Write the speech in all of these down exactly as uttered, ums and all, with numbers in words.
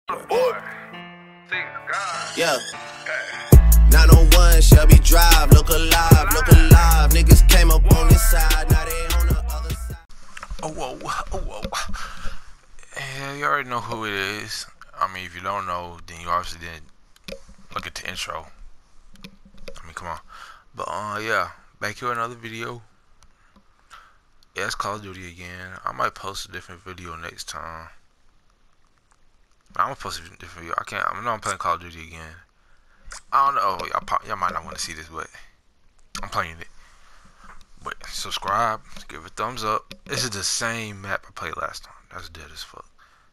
Yeah. nine oh one Shelby Drive, look alive, look alive. Niggas came up on this side, now they on the other side. Oh, whoa, oh, whoa. Yeah, you already know who it is. I mean, if you don't know, then you obviously didn't look at the intro. I mean, come on. But, uh, yeah, back here with another video. Yeah, it's Call of Duty again. I might post a different video next time. I'm gonna post a different video. I can't. I know I'm playing Call of Duty again. I don't know. Y'all might not want to see this, but I'm playing it. But subscribe, give it a thumbs up. This is the same map I played last time. That's dead as fuck.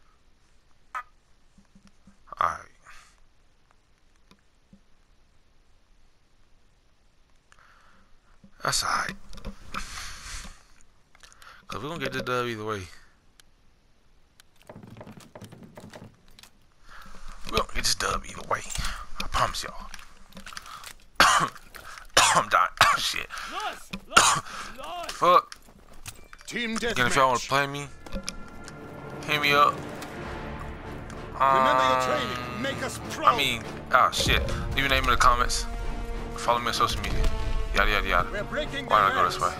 Alright. That's alright. Cause we're gonna get the dub either way. We're gonna get this dub either way. I promise y'all. I'm dying. Oh shit. Fuck. Team deathmatch. Again, if y'all wanna play me, hit me up. Remember your Um, training. Make us proud. I mean, ah shit. Leave your name in the comments. Follow me on social media. Yada yada yada. We're breaking Why not their go this way? ranks.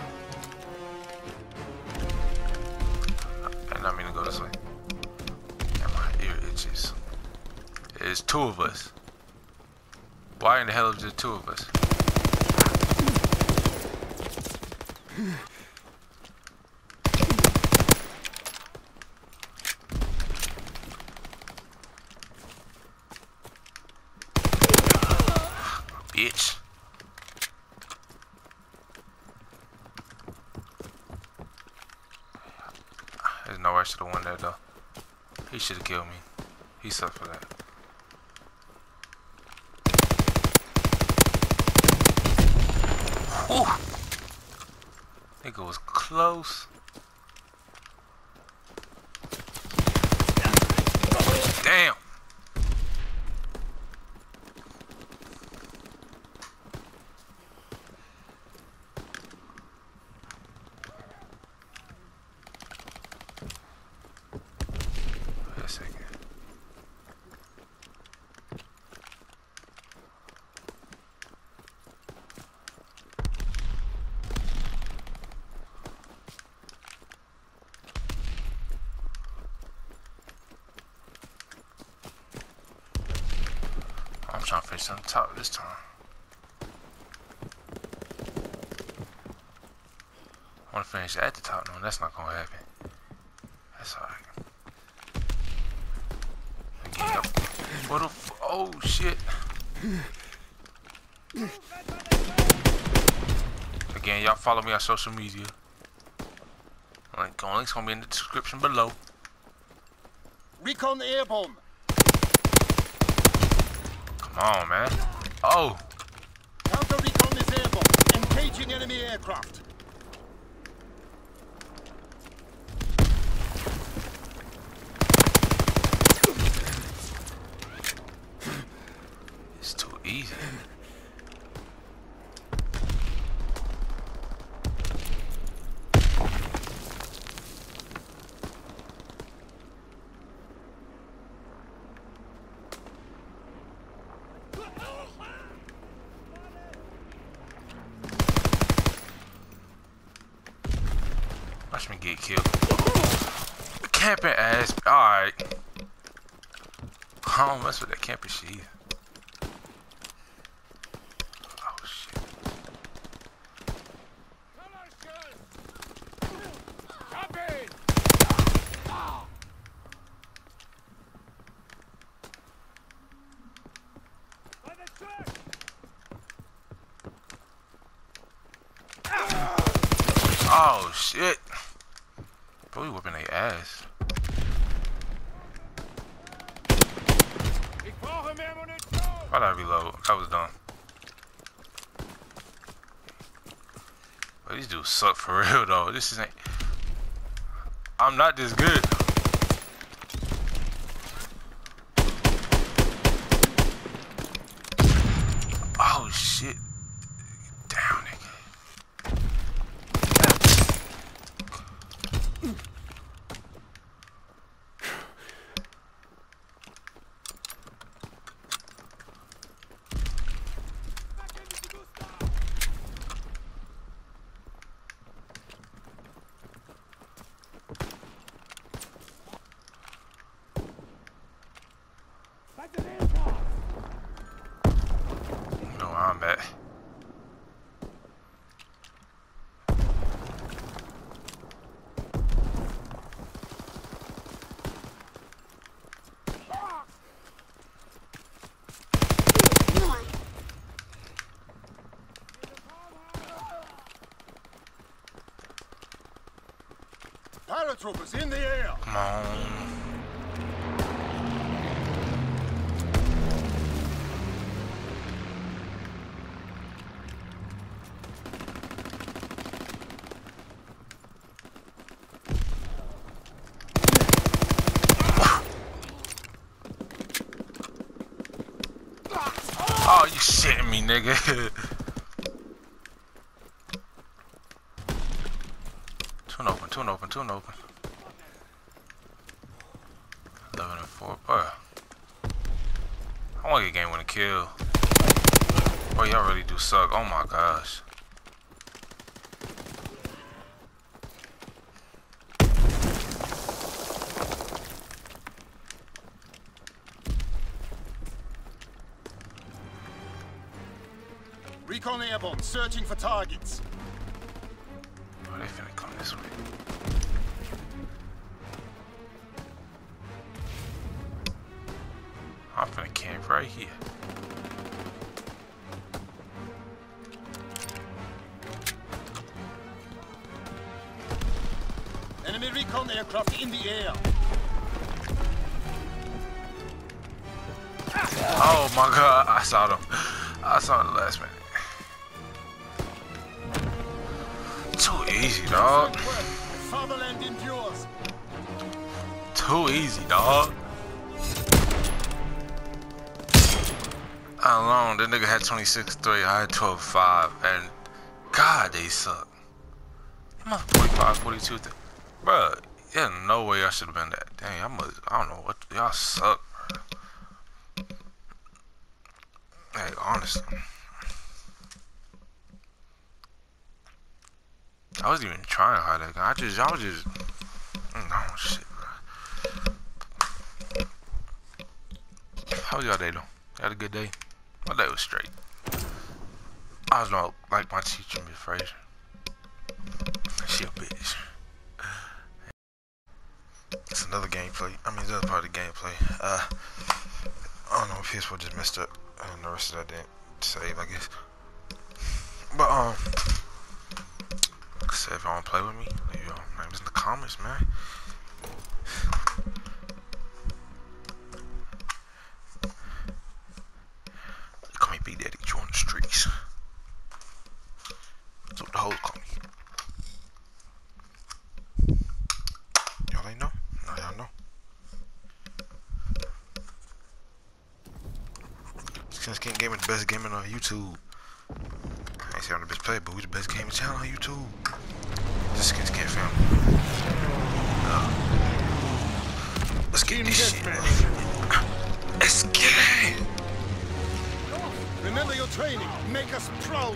I did not mean to go this way. Yeah, my ear itches. There's two of us. Why in the hell is there two of us? Bitch. There's no way I should have won that though. He should have killed me. He sucked for that. Ooh. Nigga was close. Damn. Wait a second. I'm trying to finish on top this time. I want to finish at the top. No, that's not gonna happen. That's alright. Again, up. What the f- oh shit. Again, y'all follow me on social media. Link, link's gonna be in the description below. Recon airborne. Come on, man. Oh. Counter recon is airborne. Engaging enemy aircraft. It's too easy. Watch me get killed. Camping ass. Alright. I don't mess with that camping shit either. Oh shit. Oh shit. Bro, we whooping their ass. Why'd I reload? I was done. But these dudes suck for real though. This is ain't. I'm not this good. Oh shit. Down, nigga. You know where I'm at. Paratroopers in the air. Come on. Oh, you shitting me, nigga. Two and open, two and open, two and open. eleven and four, bro. I want to get a game winning kill. Boy, y'all really do suck. Oh my gosh. Recon airborne, searching for targets. Oh, they finna come this way. I'm finna camp right here. Enemy recon aircraft in the air. Oh my god, I saw them. I saw the last minute. Too easy, dog. Fatherland endures. Too easy, dog. How long? That nigga had twenty-six three, I had twelve five, and God, they suck. I'm not forty-five, forty-two. Bruh, yeah, no way I should have been that. Dang, I must, I don't know what, y'all suck, bro. Hey, honestly. I wasn't even trying hard that guy. I just, I was just, oh shit, bro. How was y'all day though? You had a good day? My day was straight. I was not like my teacher, Miss Fraser. She a bitch. It's another gameplay. I mean, it's another part of the gameplay. Uh, I don't know, P S four just messed up, and the rest of that didn't save, I guess. But um. So if y'all wanna play with me, leave your names in the comments, man. They call me Big Daddy Joe on the streets. That's what the hoes call me. Y'all ain't know? No, y'all know. Since King Gaming, the best gaming on YouTube. I ain't saying I'm the best player, but we the best gaming channel on YouTube. This Skins Can't family. Uh, let's get this shit. Let's get it. Remember your training. Make us proud.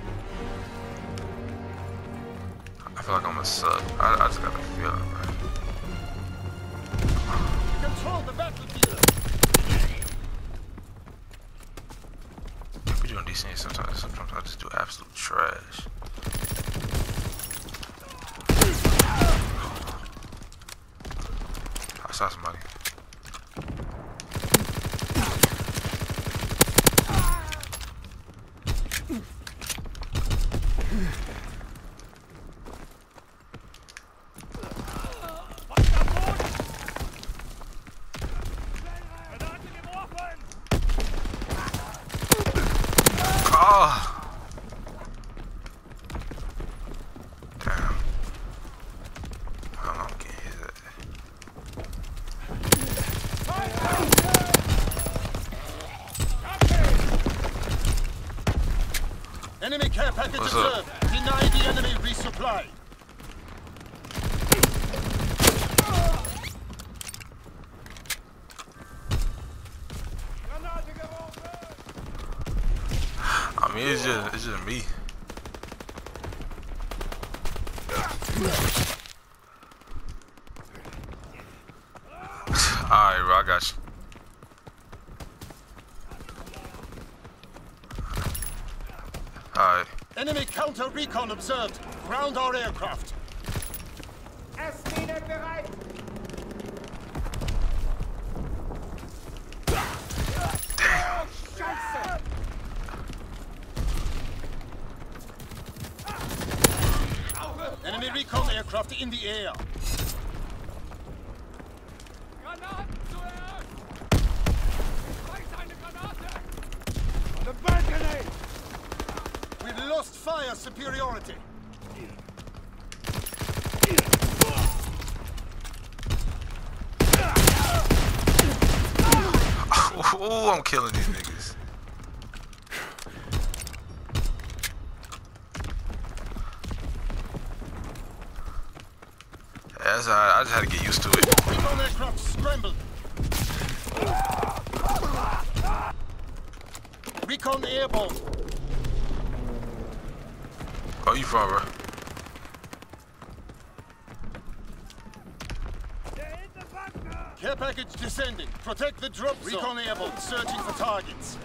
I feel like I'm gonna suck. I, I just got a feeling, man. Control the battlefield. We doing decent sometimes. Sometimes I just do absolute trash. I saw somebody. Oh. Damn. I don't know, I'm getting hit at. Enemy care package What's observed. up? Deny the enemy resupply. I mean, it's just, it's just me. Alright, bro, I got you. Enemy counter recon observed. Ground our aircraft. Erstmine bereit. Damn. Scheiße. Enemy recon aircraft in the air. Granaten zuerst. Weiß eine Granate. The burn grenade. We've lost fire superiority. Oh, I'm killing these niggas. That's alright. I just had to get used to it. Recon aircraft scrambled. Recon airborne. Oh, you from, bro? Care package descending. Protect the drop zone. Recon airborne. Searching for targets.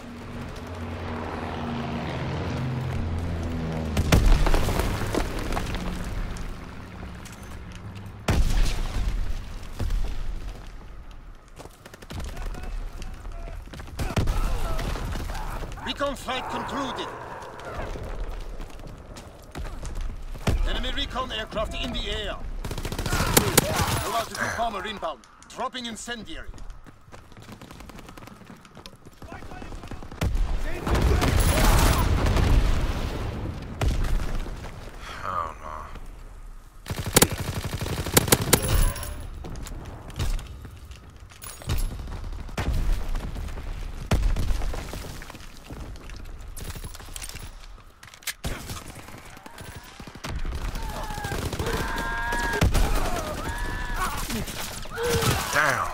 Recon flight concluded. Enemy recon aircraft in the air. Allowed to do bomber inbound. Dropping incendiary. Oh no. Damn.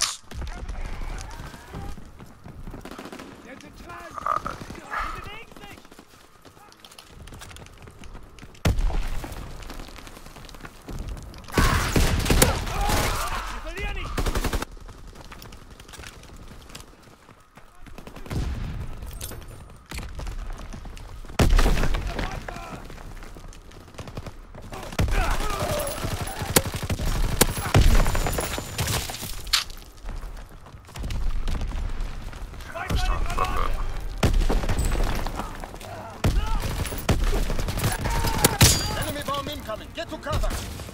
Enemy bomb incoming. Get to cover.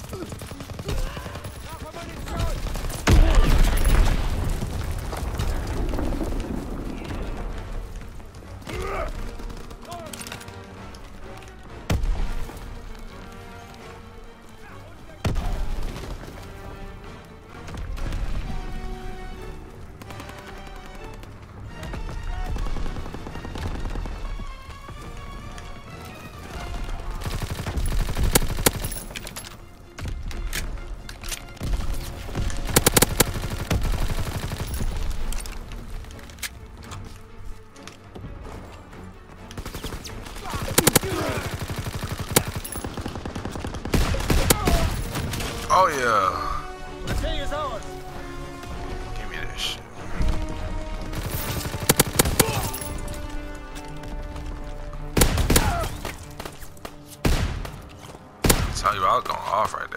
Oh yeah. The day is ours. Give me that shit. Tell you I was going off right